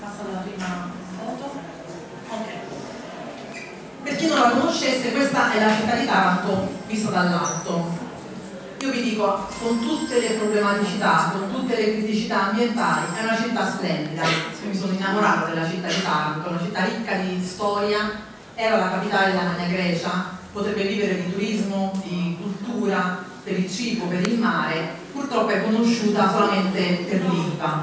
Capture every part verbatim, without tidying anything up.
passa alla prima foto. Ok. Per chi non la conoscesse, questa è la città di Taranto vista dall'alto. Io vi dico, con tutte le problematicità, con tutte le criticità ambientali, è una città splendida. Io mi sono innamorata della città di Taranto, una città ricca di storia, era la capitale della Magna Grecia, potrebbe vivere di turismo, di cultura, per il cibo, per il mare, purtroppo è conosciuta solamente per l'Ilva.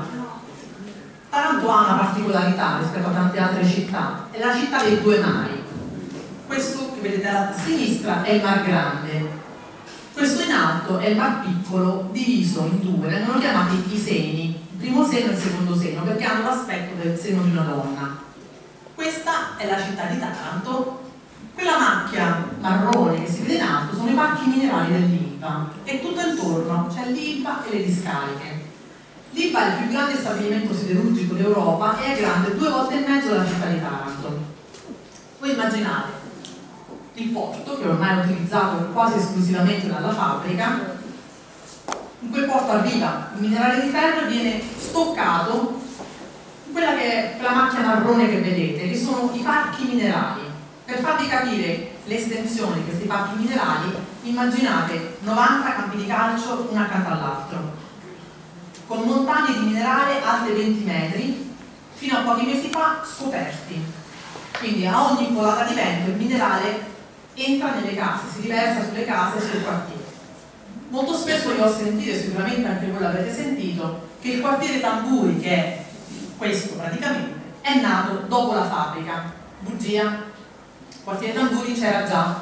Taranto ha una particolarità rispetto a tante altre città, è la città dei due mari. Questo che vedete a sinistra è il Mar Grande. Questo in alto è il Mar Piccolo, diviso in due, vengono chiamati i seni, il primo seno e il secondo seno, perché hanno l'aspetto del seno di una donna. Questa è la città di Taranto. Quella macchia marrone che si vede in alto sono i parchi minerali dell'Ilva e tutto intorno c'è l'Ilva e le discariche. L'Ilva è il più grande stabilimento siderurgico d'Europa e è grande due volte e mezzo la città di Taranto. Voi immaginate il porto, che ormai è utilizzato quasi esclusivamente dalla fabbrica. In quel porto arriva il minerale di ferro e viene stoccato in quella che è quella macchia marrone che vedete, che sono i parchi minerali. Per farvi capire l'estensione di questi parchi minerali, immaginate novanta campi di calcio uno accanto all'altro, con montagne di minerale alte venti metri, fino a pochi mesi fa scoperti. Quindi a ogni volata di vento il minerale entra nelle case, si riversa sulle case e sul quartiere. Molto spesso io ho sentito, sicuramente anche voi l'avrete sentito, che il quartiere Tamburi, che è questo praticamente, è nato dopo la fabbrica. Bugia, il quartiere Tamburi c'era già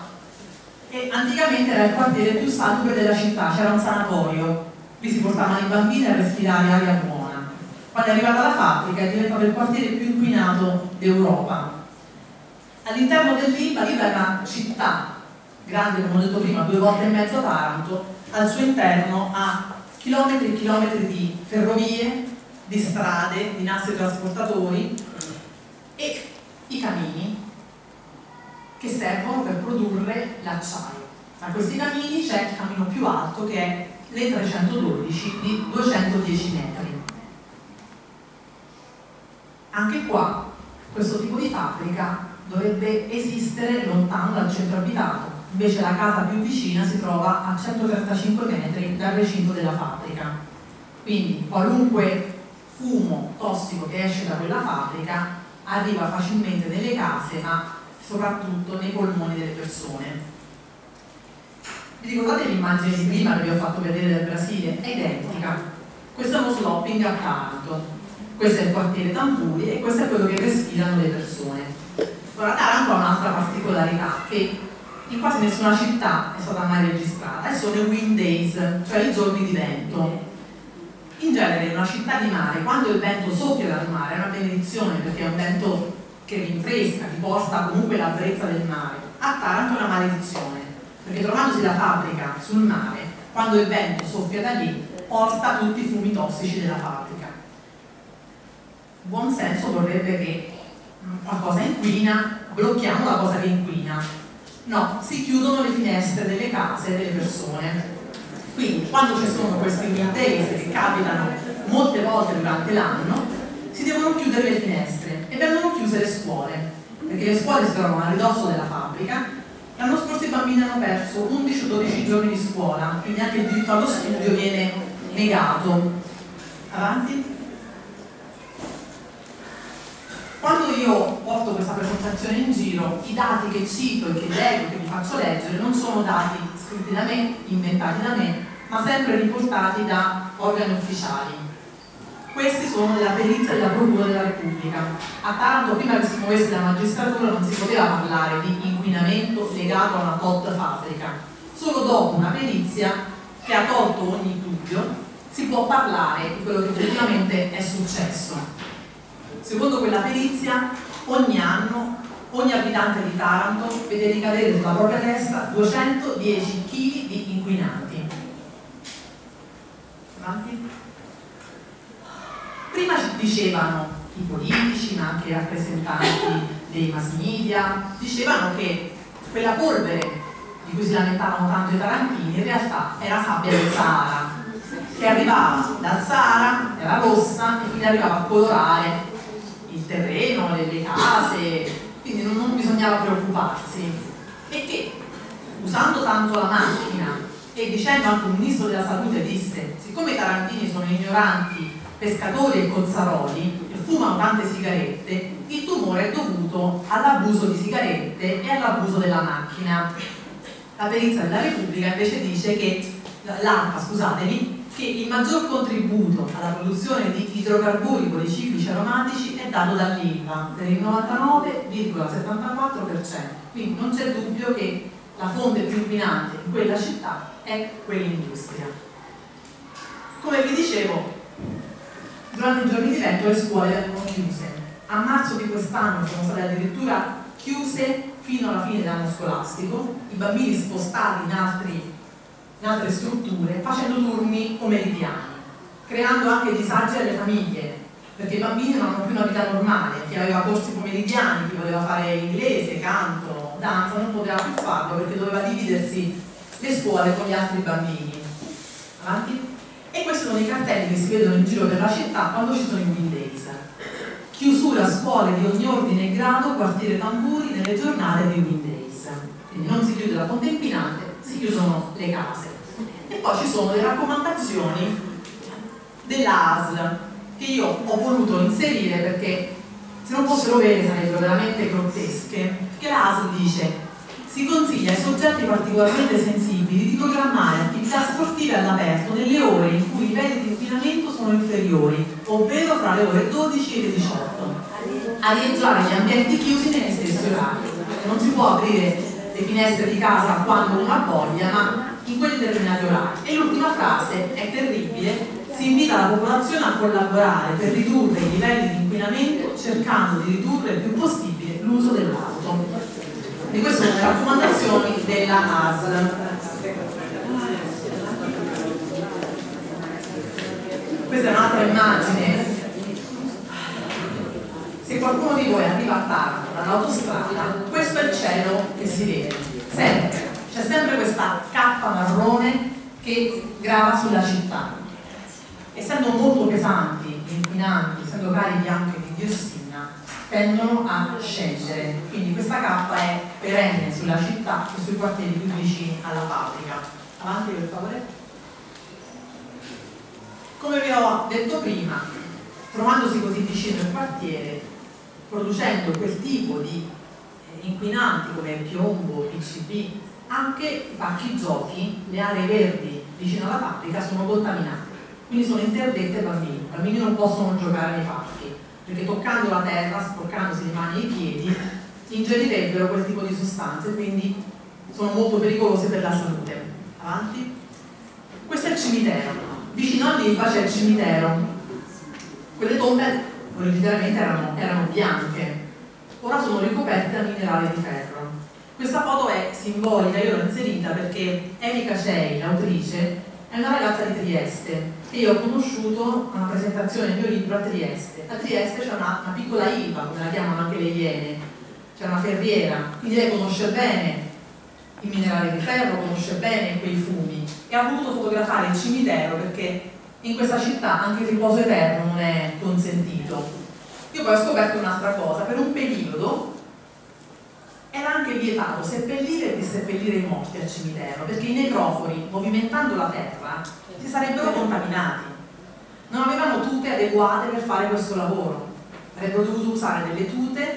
e anticamente era il quartiere più salubre della città, c'era un sanatorio, qui si portavano i bambini a respirare aria buona. Quando è arrivata la fabbrica è diventato il quartiere più inquinato d'Europa. All'interno dell'Ilva, l'Ilva è una città grande, come ho detto prima, due volte e mezzo Taranto, al suo interno ha chilometri e chilometri di ferrovie, di strade, di nastri trasportatori e i camini che servono per produrre l'acciaio. Tra questi camini c'è il camino più alto che è l'E trecentododici di duecentodieci metri. Anche qua questo tipo di fabbrica dovrebbe esistere lontano dal centro abitato, invece la casa più vicina si trova a centotrentacinque metri dal recinto della fabbrica. Quindi qualunque fumo tossico che esce da quella fabbrica arriva facilmente nelle case, ma soprattutto nei polmoni delle persone. Vi ricordate l'immagine di prima che vi ho fatto vedere del Brasile? È identica. Questo è uno slopping a Taranto, questo è il quartiere Tamburi e questo è quello che respirano le persone. Ora, Taranto ha un'altra particolarità che in quasi nessuna città è stata mai registrata, e sono i wind days, cioè i giorni di vento. In genere in una città di mare, quando il vento soffia dal mare, è una benedizione perché è un vento che rinfresca, ti porta comunque la brezza del mare. A Taranto è una maledizione, perché trovandosi la fabbrica sul mare, quando il vento soffia da lì, porta tutti i fumi tossici della fabbrica. Buon senso vorrebbe che qualcosa inquina, blocchiamo la cosa che inquina. No, si chiudono le finestre delle case delle persone. Quindi quando ci sono questi wind days che capitano molte volte durante l'anno, si devono chiudere le finestre e vengono chiuse le scuole, perché le scuole si trovano a ridosso della fabbrica. L'anno scorso i bambini hanno perso undici o dodici giorni di scuola, quindi anche il diritto allo studio viene negato. Avanti. Quando io porto questa presentazione in giro, i dati che cito e che leggo, che vi faccio leggere, non sono dati scritti da me, inventati da me, ma sempre riportati da organi ufficiali. Questi sono della perizia della Procura della Repubblica. A Taranto, prima che si muovesse la magistratura, non si poteva parlare di inquinamento legato a una tot fabbrica. Solo dopo una perizia che ha tolto ogni dubbio si può parlare di quello che effettivamente è successo. Secondo quella perizia, ogni anno, ogni abitante di Taranto vede ricadere sulla propria testa duecentodieci chili di inquinanti. Avanti. Prima ci dicevano i politici, ma anche i rappresentanti dei mass media, dicevano che quella polvere di cui si lamentavano tanto i tarantini in realtà era sabbia del Sahara, che arrivava dal Sahara, era rossa e quindi arrivava a colorare il terreno, le, le case, quindi non, non bisognava preoccuparsi. E che usando tanto la macchina e dicendo anche un ministro della salute disse, siccome i tarantini sono ignoranti pescatori e cozzaroli e fumano tante sigarette, il tumore è dovuto all'abuso di sigarette e all'abuso della macchina. La perizia della Repubblica invece dice che l'ARPA, scusatemi, che il maggior contributo alla produzione di idrocarburi policiclici aromatici è dato dall'Ilva per il novantanove virgola settantaquattro per cento. Quindi non c'è dubbio che la fonte più inquinante in quella città è quell'industria. Come vi dicevo, durante i giorni di vento le scuole vengono chiuse. A marzo di quest'anno sono state addirittura chiuse fino alla fine dell'anno scolastico, i bambini spostati in, altri, in altre strutture facendo turni pomeridiani, creando anche disagi alle famiglie, perché i bambini non hanno più una vita normale. Chi aveva corsi pomeridiani, chi voleva fare inglese, canto, danza, non poteva più farlo perché doveva dividersi le scuole con gli altri bambini. Avanti? E questi sono i cartelli che si vedono in giro per la città quando ci sono i Wind Days. Chiusura scuole di ogni ordine e grado, quartiere Tamburi, nelle giornate dei Wind Days. Quindi non si chiude la fonte inquinante, si chiudono le case. E poi ci sono le raccomandazioni dell'A S L che io ho voluto inserire perché se non fossero vere sarebbero veramente grottesche, perché l'A S L dice: si consiglia ai soggetti particolarmente sensibili di programmare attività sportive all'aperto nelle ore in cui i livelli di inquinamento sono inferiori, ovvero fra le ore dodici e le diciotto, arieggiare gli ambienti chiusi negli stessi orari. Non si può aprire le finestre di casa quando uno ha voglia, ma in quei determinati orari. E l'ultima frase è terribile: si invita la popolazione a collaborare per ridurre i livelli di inquinamento cercando di ridurre il più possibile l'uso dell'auto. E queste sono le raccomandazioni della A S L. Questa è un'altra immagine. Se qualcuno di voi arriva a Taranto dall'autostrada, questo è il cielo che si vede, sempre. C'è sempre questa cappa marrone che grava sulla città. Essendo molto pesanti, inquinanti, essendo carichi anche di diossina, tendono a scendere. Quindi questa cappa è perenne sulla città e sui quartieri più vicini alla fabbrica. Avanti per favore. Come vi ho detto prima, trovandosi così vicino al quartiere, producendo quel tipo di inquinanti come il piombo, P C B, anche i parchi giochi, le aree verdi vicino alla fabbrica sono contaminate. Quindi sono interdette ai bambini. I bambini non possono giocare nei parchi, perché toccando la terra, sporcandosi le mani e i piedi, ingerirebbero quel tipo di sostanze, quindi sono molto pericolose per la salute. Avanti. Questo è il cimitero. Vicino all'Ilva c'è il cimitero. Quelle tombe originariamente erano, erano bianche, ora sono ricoperte da minerale di ferro. Questa foto è simbolica, io l'ho inserita perché Erika Cei, l'autrice, è una ragazza di Trieste che io ho conosciuto a una presentazione del mio libro a Trieste. A Trieste c'è una, una piccola Ilva, come la chiamano anche le Iene, c'è una ferriera, quindi lei conosce bene il minerale di ferro, conosce bene quei fumi e ha voluto fotografare il cimitero perché in questa città anche il riposo eterno non è consentito. Io poi ho scoperto un'altra cosa: per un periodo era anche vietato seppellire e disseppellire i morti al cimitero, perché i necrofori, movimentando la terra, si sarebbero contaminati. Non avevano tute adeguate per fare questo lavoro, avrebbero dovuto usare delle tute,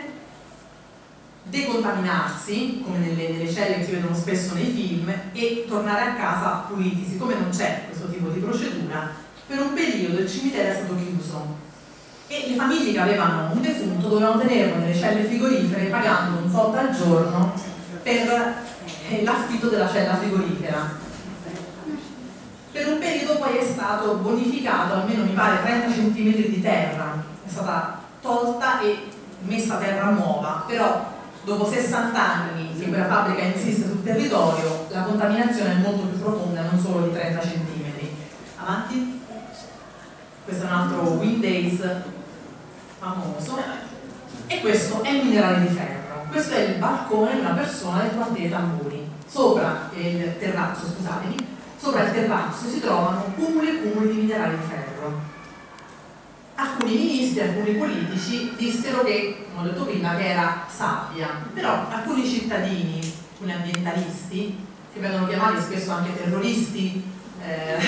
decontaminarsi, come nelle, nelle celle che si vedono spesso nei film, e tornare a casa puliti. Siccome non c'è questo tipo di procedura, per un periodo il cimitero è stato chiuso e le famiglie che avevano un defunto dovevano tenerlo nelle celle frigorifere pagando un tot al giorno per eh, l'affitto della cella frigorifera. Per un periodo poi è stato bonificato almeno, mi pare, trenta centimetri di terra, è stata tolta e messa terra nuova, però dopo sessanta anni che quella fabbrica insiste sul territorio, la contaminazione è molto più profonda, non solo di trenta centimetri. Avanti. Questo è un altro Wind Days famoso. E questo è il minerale di ferro. Questo è il balcone di una persona del quartiere Tamburi. Sopra il terrazzo, scusatemi, sopra il terrazzo si trovano cumuli e cumuli di minerale di ferro. Alcuni alcuni ministri, alcuni politici dissero che, come ho detto prima, che era sabbia, però alcuni cittadini, alcuni ambientalisti, che vengono chiamati spesso anche terroristi, eh,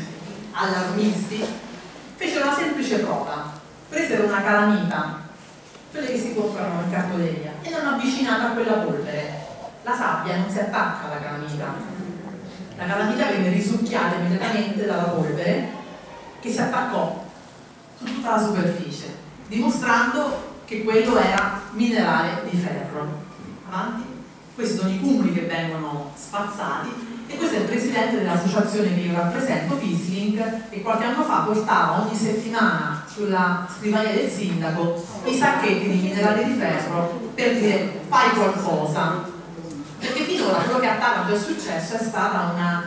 allarmisti, fecero una semplice prova, presero una calamita, quelle che si comprano in cartoleria, e l'hanno avvicinata a quella polvere. La sabbia non si attacca alla calamita, la calamita venne risucchiata immediatamente dalla polvere che si attaccò su tutta la superficie, dimostrando che quello era minerale di ferro. Avanti. Questi sono i cumuli che vengono spazzati, e questo è il presidente dell'associazione che io rappresento, Fisling, che qualche anno fa portava ogni settimana sulla scrivania del sindaco i sacchetti di minerale di ferro per dire fai qualcosa, perché finora quello che a Taranto è successo è stata una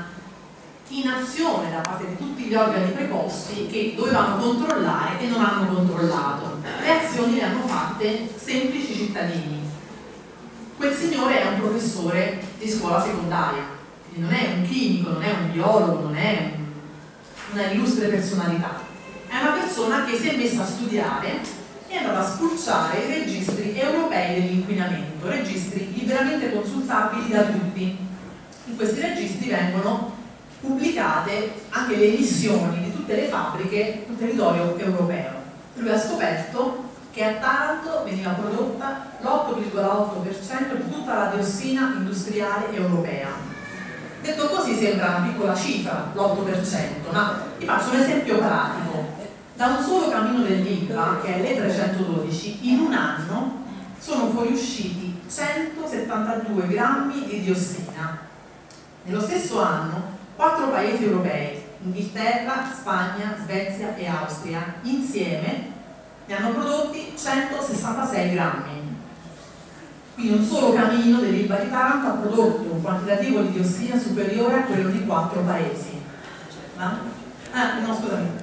inazione da parte di tutti gli organi preposti che dovevano controllare e non hanno controllato. Le azioni le hanno fatte semplici cittadini. Quel signore è un professore di scuola secondaria, quindi non è un chimico, non è un biologo, non è un, una illustre personalità, è una persona che si è messa a studiare e è andata a spulciare i registri europei dell'inquinamento, registri liberamente consultabili da tutti. In questi registri vengono pubblicate anche le emissioni di tutte le fabbriche sul territorio europeo. Lui ha scoperto che a Taranto veniva prodotta l'otto virgola otto per cento di tutta la diossina industriale europea. Detto così sembra una piccola cifra, l'otto per cento, ma vi faccio un esempio pratico. Da un solo cammino dell'Ilva, che è l'E trecentododici, in un anno sono fuoriusciti centosettantadue grammi di diossina. Nello stesso anno, quattro paesi europei, Inghilterra, Spagna, Svezia e Austria, insieme ne hanno prodotti centosessantasei grammi. Quindi un solo camino dell'Ilva di Taranto ha prodotto un quantitativo di diossina superiore a quello di quattro paesi. Ah, no, scusami.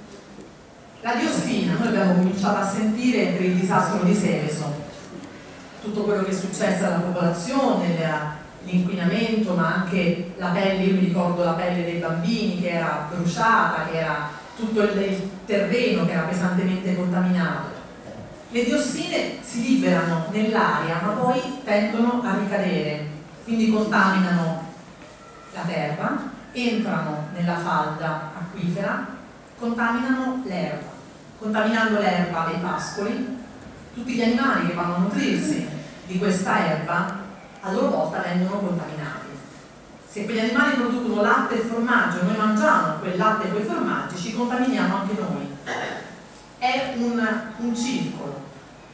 La diossina noi abbiamo cominciato a sentire per il disastro di Seveso, tutto quello che è successo alla popolazione, l'inquinamento, ma anche la pelle. Io mi ricordo la pelle dei bambini che era bruciata, che era tutto il, il terreno che era pesantemente contaminato. Le diossine si liberano nell'aria, ma poi tendono a ricadere, quindi contaminano la terra, entrano nella falda acquifera, contaminano l'erba. Contaminando l'erba dei pascoli, tutti gli animali che vanno a nutrirsi di questa erba a loro volta vengono contaminati. Se quegli animali producono latte e formaggio e noi mangiamo quel latte e quei formaggi, ci contaminiamo anche noi. È un, un circolo.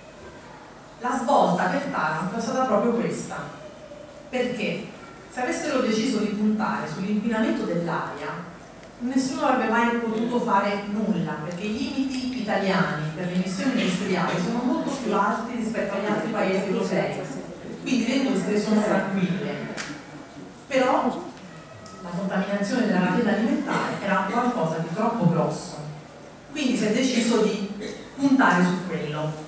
La svolta per Taranto è stata proprio questa, perché se avessero deciso di puntare sull'inquinamento dell'aria, nessuno avrebbe mai potuto fare nulla, perché i limiti italiani per le emissioni industriali sono molto più alti rispetto agli altri paesi europei, quindi le industrie sono tranquille. Però la contaminazione della catena alimentare era qualcosa di troppo grosso, quindi si è deciso di puntare su quello.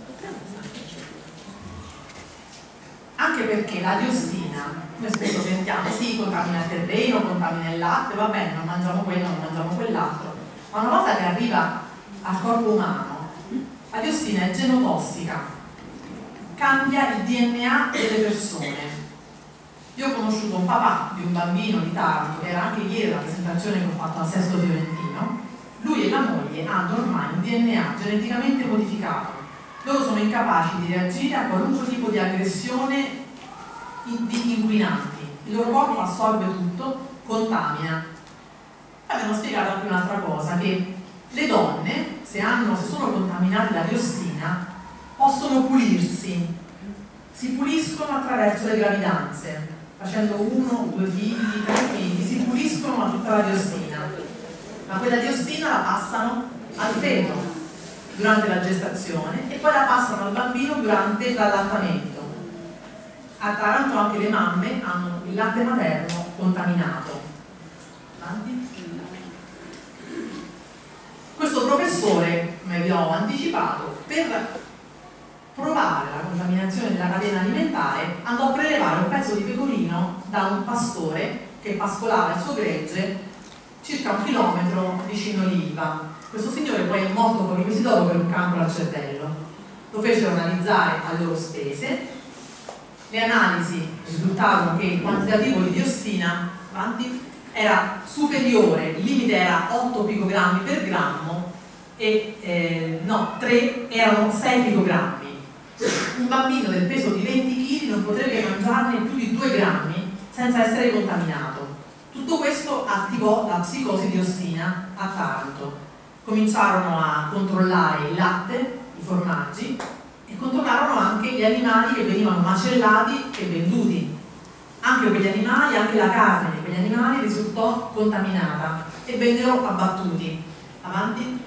Anche perché la diossina, noi spesso sentiamo, sì, contamina il terreno, contamina il latte, va bene, non mangiamo quello, non mangiamo quell'altro, ma una volta che arriva al corpo umano, la diossina è genotossica, cambia il D N A delle persone. Io ho conosciuto un papà di un bambino di Taranto, che era anche ieri la presentazione che ho fatto al Sesto Fiorentino. Lui e la moglie hanno ormai un D N A geneticamente modificato. Loro sono incapaci di reagire a qualunque tipo di aggressione di inquinanti. Il loro corpo assorbe tutto, contamina. Abbiamo spiegato anche un'altra cosa, che le donne, se, hanno, se sono contaminate da diossina, possono pulirsi. Si puliscono attraverso le gravidanze. Facendo uno, due figli, tre figli, si puliscono da tutta la diossina, ma quella diossina la passano al feto durante la gestazione e poi la passano al bambino durante l'allattamento. A Taranto anche le mamme hanno il latte materno contaminato. Avanti. Questo professore, come vi ho anticipato, per provare la contaminazione della catena alimentare andò a prelevare un pezzo di pecorino da un pastore che pascolava il suo gregge circa circa un chilometro vicino l'Ilva. Questo signore poi è morto pochi mesi dopo per un cancro al cervello. Lo fecero analizzare a loro spese. Le analisi risultarono che il quantitativo di diossina avanti, era superiore, il limite era otto picogrammi per grammo e eh, no, tre erano sei picogrammi. Un bambino del peso di venti chili non potrebbe mangiarne più di due grammi senza essere contaminato. Tutto questo attivò la psicosi diossina a Taranto. Cominciarono a controllare il latte, i formaggi e controllarono anche gli animali che venivano macellati e venduti. Anche quegli animali, anche la carne di quegli animali risultò contaminata e vennero abbattuti. Avanti.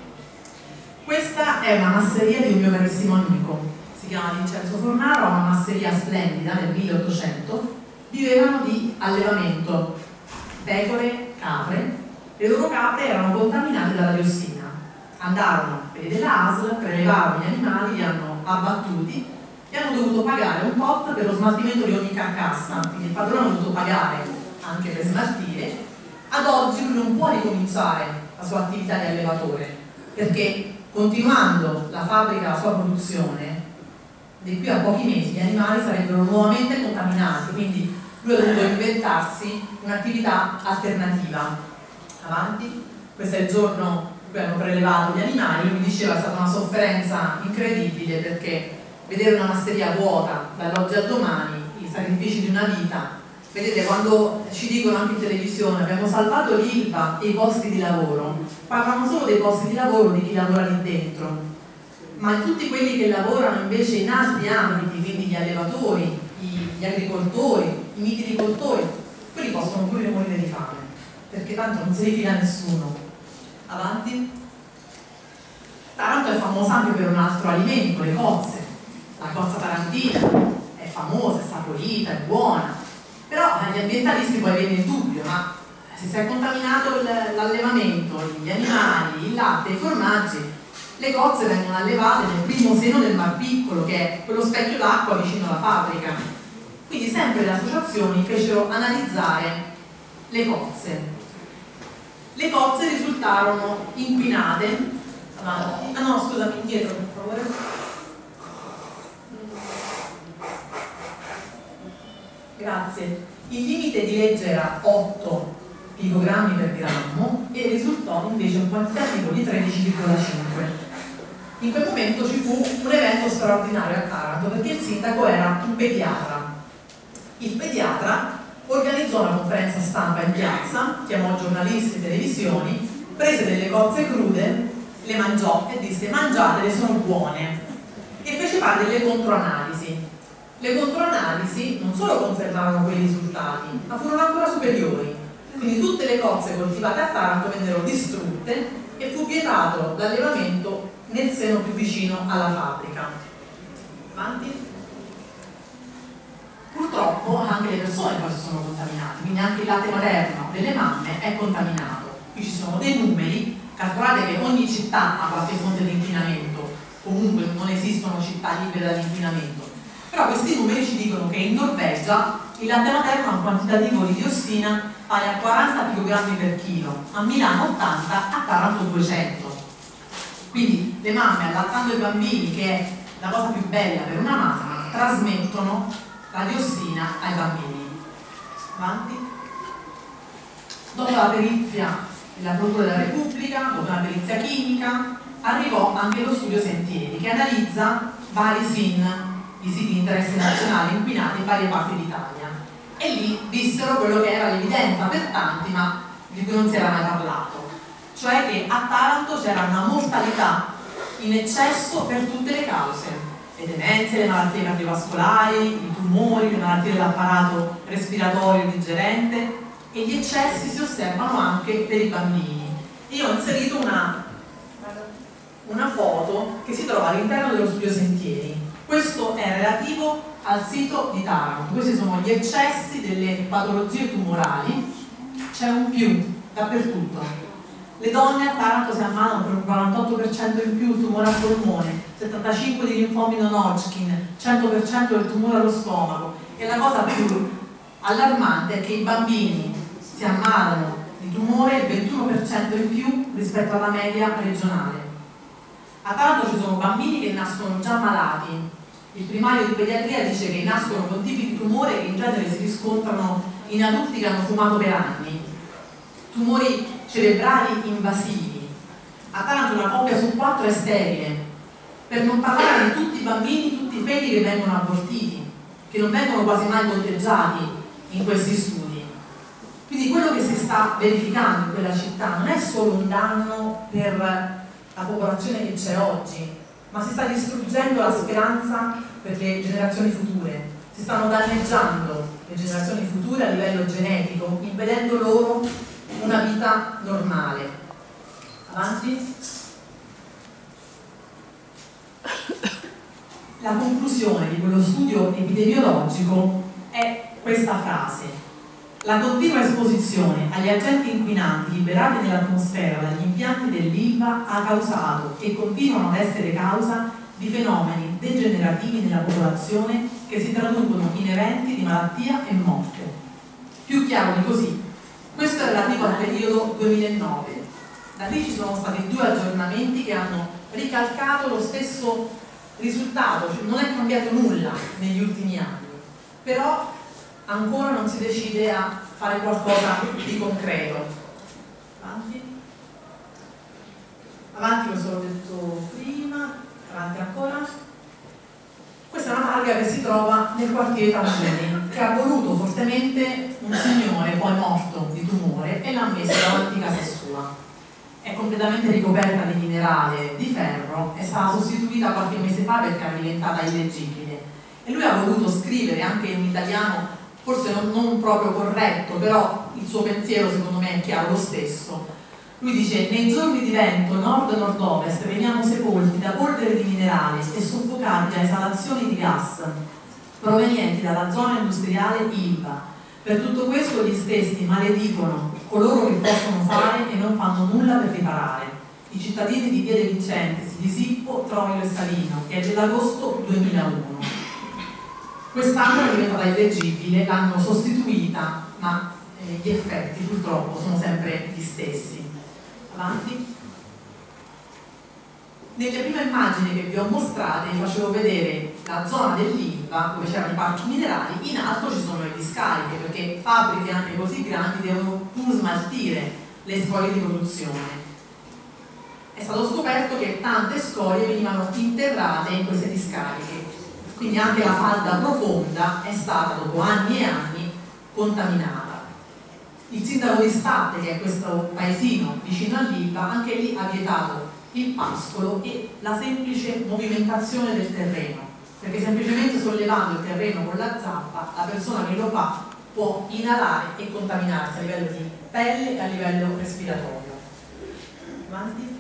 Questa è una masseria di un mio carissimo amico, si chiama Vincenzo Fornaro, ha una masseria splendida nel milleottocento, vivevano di allevamento, pecore, capre, le loro capre erano contaminate dalla diossina. Andarono per della A S L, prelevarono gli animali, li hanno abbattuti e hanno dovuto pagare un tot per lo smaltimento di ogni carcassa, quindi il padrone ha dovuto pagare anche per smaltire. Ad oggi lui non può ricominciare la sua attività di allevatore, perché continuando la fabbrica, la sua produzione, di qui a pochi mesi gli animali sarebbero nuovamente contaminati, quindi lui ha dovuto inventarsi un'attività alternativa. Avanti. Questo è il giorno in cui hanno prelevato gli animali. Lui mi diceva che è stata una sofferenza incredibile, perché vedere una masseria vuota dall'oggi al domani, i sacrifici di una vita. Vedete, quando ci dicono anche in televisione abbiamo salvato l'Ilva e i posti di lavoro, parlano solo dei posti di lavoro di chi lavora lì dentro, ma tutti quelli che lavorano invece in altri ambiti, quindi gli allevatori, gli agricoltori, i mitilicoltori, quelli possono pure morire di fame, perché tanto non si rifila nessuno. Avanti. Taranto è famosa anche per un altro alimento, le cozze. La cozza tarantina è famosa, è saporita, è buona, però agli ambientalisti poi viene il dubbio, ma se si è contaminato l'allevamento, gli animali, il latte, i formaggi, le cozze vengono allevate nel primo seno del Mar Piccolo, che è quello specchio d'acqua vicino alla fabbrica. Quindi sempre le associazioni fecero analizzare le cozze. Le cozze risultarono inquinate. Avanti. Ah no, scusami, indietro per favore. Grazie. Il limite di legge era otto picogrammi per grammo e risultò invece un quantitativo di tredici virgola cinque. In quel momento ci fu un evento straordinario a Taranto, perché il sindaco era un pediatra. Il pediatra organizzò una conferenza stampa in piazza, chiamò giornalisti e televisioni, prese delle cozze crude, le mangiò e disse: mangiatele, sono buone, e fece fare delle controanalisi. Le controanalisi non solo confermarono quei risultati, ma furono ancora superiori. Quindi tutte le cozze coltivate a Taranto vennero distrutte e fu vietato l'allevamento nel seno più vicino alla fabbrica. Avanti. Purtroppo anche le persone poi si sono contaminate, quindi anche il latte materno delle mamme è contaminato. Qui ci sono dei numeri, calcolate che ogni città ha qualche fonte di inquinamento, comunque non esistono città libere dall'inquinamento. Però questi numeri ci dicono che in Norvegia il latte materno ha un quantitativo di diossina pari a quaranta picogrammi per chilo, a Milano ottanta, a Taranto duecento. Quindi le mamme, allattando i bambini, che è la cosa più bella per una mamma, trasmettono la diossina ai bambini. Avanti. Dopo la perizia della Procura della Repubblica, dopo una perizia chimica, arrivò anche lo studio Sentieri, che analizza vari S I N, i siti di interesse nazionale inquinati in varie parti d'Italia, e lì vissero quello che era l'evidenza per tanti, ma di cui non si era mai parlato, cioè che a Taranto c'era una mortalità in eccesso per tutte le cause: le demenze, le malattie cardiovascolari, i tumori, le malattie dell'apparato respiratorio e digerente, e gli eccessi si osservano anche per i bambini. Io ho inserito una, una foto che si trova all'interno dello studio Sentieri. Questo è relativo al sito di Taranto. Questi sono gli eccessi delle patologie tumorali, c'è un più dappertutto. Le donne a Taranto si ammalano per un quarantotto per cento in più il tumore al polmone, settantacinque per cento di linfomi non Hodgkin, cento per cento del tumore allo stomaco, e la cosa più allarmante è che i bambini si ammalano di tumore, il ventuno per cento in più rispetto alla media regionale. A Taranto ci sono bambini che nascono già malati. Il primario di pediatria dice che nascono con tipi di tumore che in genere si riscontrano in adulti che hanno fumato per anni. Tumori cerebrali invasivi. A Taranto una coppia su quattro è sterile, per non parlare di tutti i bambini, tutti i figli che vengono abortiti, che non vengono quasi mai conteggiati in questi studi. Quindi quello che si sta verificando in quella città non è solo un danno per la popolazione che c'è oggi, ma si sta distruggendo la speranza per le generazioni future, si stanno danneggiando le generazioni future a livello genetico, impedendo loro una vita normale. Avanti. La conclusione di quello studio epidemiologico è questa frase: la continua esposizione agli agenti inquinanti liberati nell'atmosfera dagli impianti dell'Ilva ha causato e continuano ad essere causa di fenomeni degenerativi nella popolazione che si traducono in eventi di malattia e morte. Più chiaro di così, questo è relativo al periodo duemilanove. Da lì ci sono stati due aggiornamenti che hanno ricalcato lo stesso risultato, cioè non è cambiato nulla negli ultimi anni, però ancora non si decide a fare qualcosa di concreto. Avanti. Avanti, questo l'ho detto prima, avanti ancora. Questa è una targa che si trova nel quartiere Tambuni, che ha voluto fortemente un signore poi morto di tumore e l'ha messa davanti a casa sua. È completamente ricoperta di minerale di ferro, è stata sostituita qualche mese fa perché era diventata illeggibile. E lui ha voluto scrivere anche in italiano, forse non, non proprio corretto, però il suo pensiero secondo me è chiaro lo stesso. Lui dice: nei giorni di vento nord-nord-ovest veniamo sepolti da polvere di minerali e soffocati da esalazioni di gas provenienti dalla zona industriale Ilva. Per tutto questo gli stessi maledicono coloro che possono fare e non fanno nulla per riparare. I cittadini di Via De Vicentesi, di Sippo, Troilo e Salino, che è dell'agosto duemilauno. Quest'anno è diventata illeggibile, l'hanno sostituita, ma eh, gli effetti purtroppo sono sempre gli stessi. Avanti. Nelle prime immagini che vi ho mostrate vi facevo vedere la zona dell'Ilva dove c'erano i parchi minerali, in alto ci sono le discariche perché fabbriche anche così grandi devono pur smaltire le scorie di produzione. È stato scoperto che tante scorie venivano interrate in queste discariche, quindi anche la falda profonda è stata dopo anni e anni contaminata. Il sindaco di Statte, che è questo paesino vicino all'Ilva, anche lì ha vietato il pascolo e la semplice movimentazione del terreno, perché semplicemente sollevando il terreno con la zappa la persona che lo fa può inalare e contaminarsi a livello di pelle e a livello respiratorio. Avanti.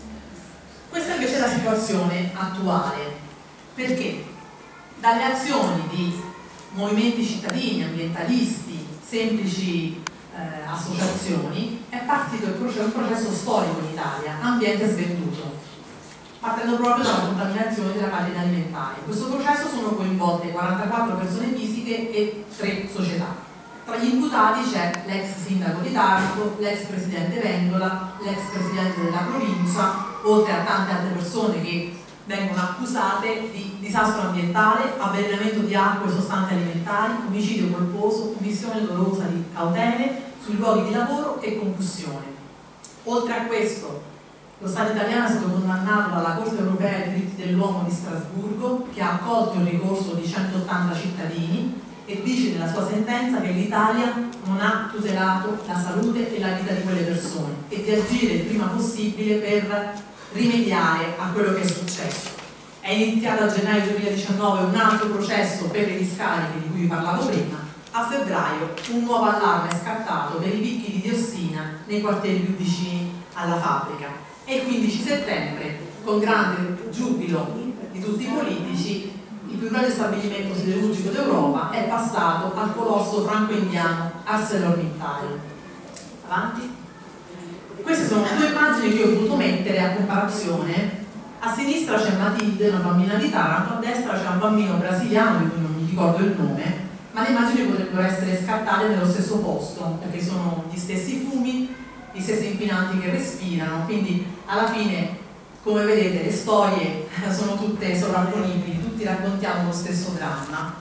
Questa invece è la situazione attuale, perché dalle azioni di movimenti cittadini, ambientalisti, semplici Eh, associazioni, è partito il processo, un processo storico in Italia, ambiente svenduto, partendo proprio dalla contaminazione della catena alimentare. In questo processo sono coinvolte quarantaquattro persone fisiche e tre società. Tra gli imputati c'è l'ex sindaco di Taranto, l'ex presidente Vendola, l'ex presidente della provincia, oltre a tante altre persone che vengono accusate di disastro ambientale, avvelenamento di acque e sostanze alimentari, omicidio colposo, omissione dolosa di cautele sui luoghi di lavoro e concussione. Oltre a questo, lo Stato italiano è stato condannato dalla Corte europea dei diritti dell'uomo di Strasburgo, che ha accolto il ricorso di centottanta cittadini e dice nella sua sentenza che l'Italia non ha tutelato la salute e la vita di quelle persone e di agire il prima possibile per rimediare a quello che è successo. È iniziato a gennaio duemiladiciannove un altro processo per le discariche di cui vi parlavo prima. A febbraio un nuovo allarme è scattato per i picchi di diossina nei quartieri più vicini alla fabbrica e il quindici settembre, con grande giubilo di tutti i politici, il più grande stabilimento siderurgico d'Europa è passato al colosso franco-indiano ArcelorMittal. Avanti. Queste sono due immagini che ho voluto mettere a comparazione. A sinistra c'è Matilde, una bambina di Taranto, a destra c'è un bambino brasiliano di cui non mi ricordo il nome, ma le immagini potrebbero essere scartate nello stesso posto, perché sono gli stessi fumi, gli stessi inquinanti che respirano, quindi alla fine, come vedete, le storie sono tutte sovrapponibili, tutti raccontiamo lo stesso dramma.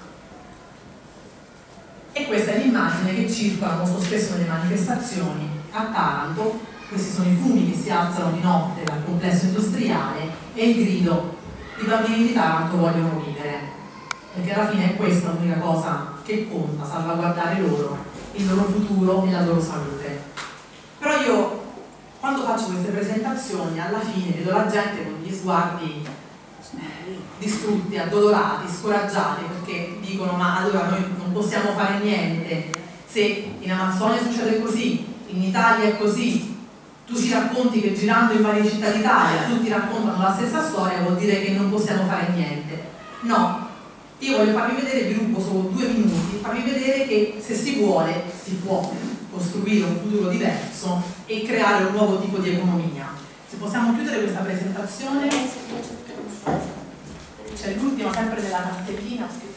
E questa è l'immagine che circola molto spesso nelle manifestazioni a Taranto. Questi sono i fumi che si alzano di notte dal complesso industriale e il grido: i bambini di Taranto vogliono vivere, perché alla fine è questa l'unica cosa che conta, salvaguardare loro, il loro futuro e la loro salute. Però io, quando faccio queste presentazioni, alla fine vedo la gente con gli sguardi distrutti, addolorati, scoraggiati, perché dicono: ma allora noi non possiamo fare niente, se in Amazzonia succede così, in Italia è così, tu ci racconti che girando in varie città d'Italia tutti raccontano la stessa storia, vuol dire che non possiamo fare niente. No, io voglio farvi vedere, vi rubo solo due minuti, farvi vedere che se si vuole, si può costruire un futuro diverso e creare un nuovo tipo di economia. Se possiamo chiudere questa presentazione, c'è l'ultima sempre della cartellina.